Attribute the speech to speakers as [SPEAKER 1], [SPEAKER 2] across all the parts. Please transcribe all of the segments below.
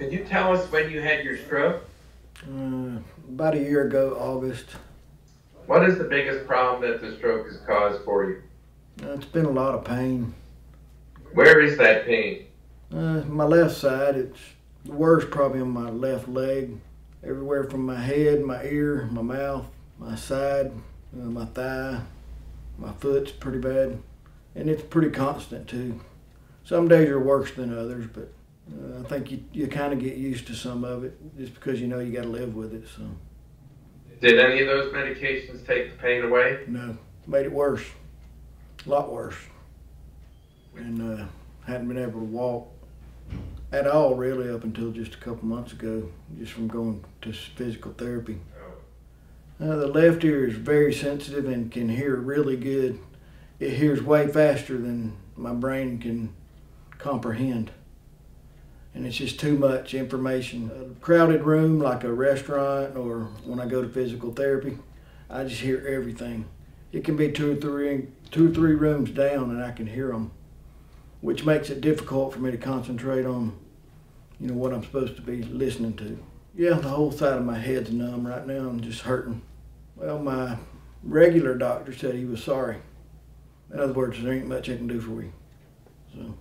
[SPEAKER 1] Could you tell us when you had your stroke?
[SPEAKER 2] About a year ago, August.
[SPEAKER 1] What is the biggest problem that the stroke has caused for you?
[SPEAKER 2] It's been a lot of pain.
[SPEAKER 1] Where is that pain?
[SPEAKER 2] My left side, it's worse probably on my left leg. Everywhere from my head, my ear, my mouth, my side, my thigh, my foot's pretty bad. And it's pretty constant too. Some days are worse than others, but I think you kind of get used to some of it just because you know you got to live with it. So.
[SPEAKER 1] Did any of those medications take the pain away?
[SPEAKER 2] No, made it worse, a lot worse. And hadn't been able to walk at all really up until just a couple months ago, just from going to physical therapy. The left ear is very sensitive and can hear really good. It hears way faster than my brain can comprehend. And it's just too much information. A crowded room like a restaurant or when I go to physical therapy, I just hear everything. It can be two or three rooms down and I can hear them, which makes it difficult for me to concentrate on, what I'm supposed to be listening to. Yeah, the whole side of my head's numb right now. I'm just hurting. Well, my regular doctor said he was sorry. In other words, there ain't much I can do for you. So.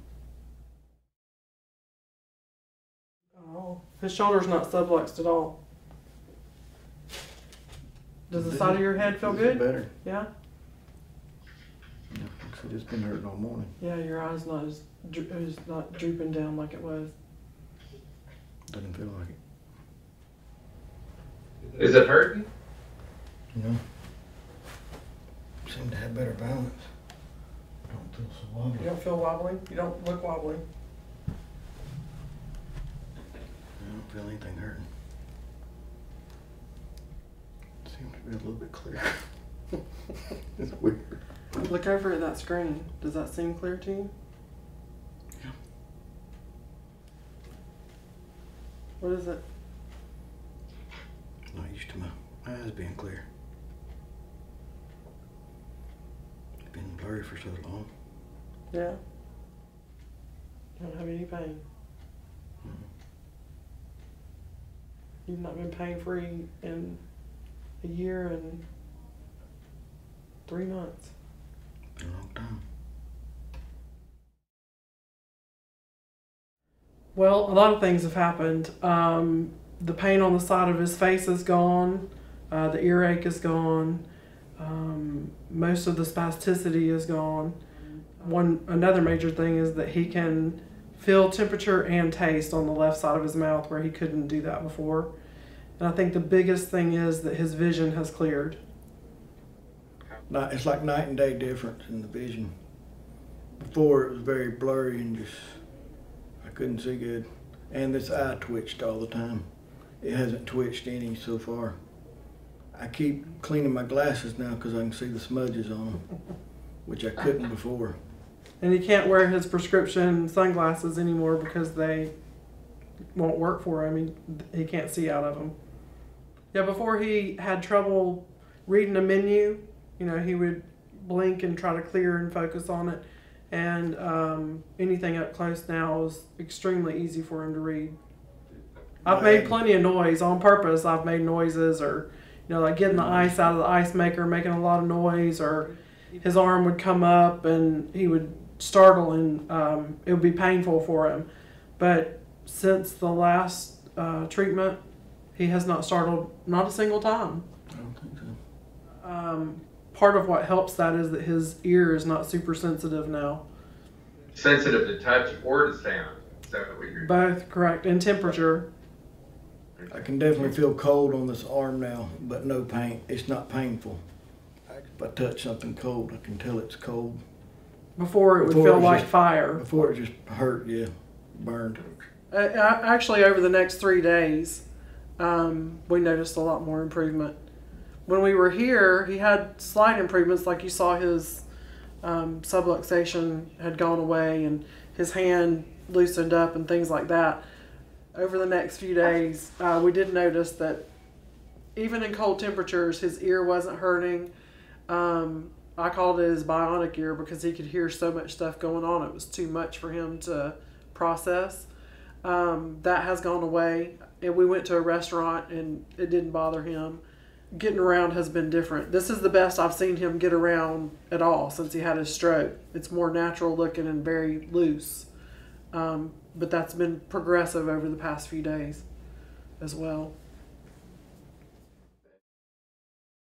[SPEAKER 3] Oh, his shoulder's not subluxed at all. Does the side of your head feel good?
[SPEAKER 2] Better.
[SPEAKER 3] Yeah?
[SPEAKER 2] Yeah, it's just been hurting all morning.
[SPEAKER 3] Yeah, your eye's not it's not drooping down like it was.
[SPEAKER 2] Doesn't feel like it.
[SPEAKER 1] Is it hurting?
[SPEAKER 2] No. Seem to have better balance. Don't feel so wobbly.
[SPEAKER 3] You don't feel wobbly? You don't look wobbly?
[SPEAKER 2] I don't feel anything hurting. Seems to be a little bit clearer. It's weird.
[SPEAKER 3] Look over at that screen. Does that seem clear to you?
[SPEAKER 2] Yeah.
[SPEAKER 3] What is it?
[SPEAKER 2] Not used to my eyes being clear. It's been blurry for so long.
[SPEAKER 3] Yeah. You don't have any pain.
[SPEAKER 2] Mm-hmm.
[SPEAKER 3] You've not been pain-free in a year and 3 months.
[SPEAKER 2] Been a long time.
[SPEAKER 3] Well, a lot of things have happened. The pain on the side of his face is gone. The earache is gone. Most of the spasticity is gone. Another major thing is that he can feel temperature and taste on the left side of his mouth where he couldn't do that before. And I think the biggest thing is that his vision has cleared.
[SPEAKER 2] It's like night and day difference in the vision. Before it was very blurry and I couldn't see good. And this eye twitched all the time. It hasn't twitched any so far. I keep cleaning my glasses now because I can see the smudges on them, which I couldn't before.
[SPEAKER 3] And he can't wear his prescription sunglasses anymore because they won't work for him. He can't see out of them. Yeah, before he had trouble reading a menu. He would blink and try to clear and focus on it. And anything up close now is extremely easy for him to read. I've made plenty of noise on purpose. I've made noises or, like getting the ice out of the ice maker, making a lot of noise, or his arm would come up and he would startle and it would be painful for him. But since the last treatment, he has not startled, not a single time.
[SPEAKER 2] I don't think so.
[SPEAKER 3] Part of what helps that is that his ear is not super sensitive now.
[SPEAKER 1] Sensitive to touch or to sound? Is that what you're...
[SPEAKER 3] Both, correct, and temperature.
[SPEAKER 2] I can definitely feel cold on this arm now, but no pain. It's not painful. If I touch something cold, I can tell it's cold.
[SPEAKER 3] Before it would feel like fire.
[SPEAKER 2] Before it just hurt, yeah, burned.
[SPEAKER 3] Actually, over the next 3 days, we noticed a lot more improvement. When we were here, he had slight improvements, like you saw his subluxation had gone away and his hand loosened up and things like that. Over the next few days, we did notice that even in cold temperatures, his ear wasn't hurting. I called it his bionic ear because he could hear so much stuff going on. It was too much for him to process. That has gone away. And we went to a restaurant and it didn't bother him. Getting around has been different. This is the best I've seen him get around at all since he had his stroke. It's more natural looking and very loose. But that's been progressive over the past few days as well.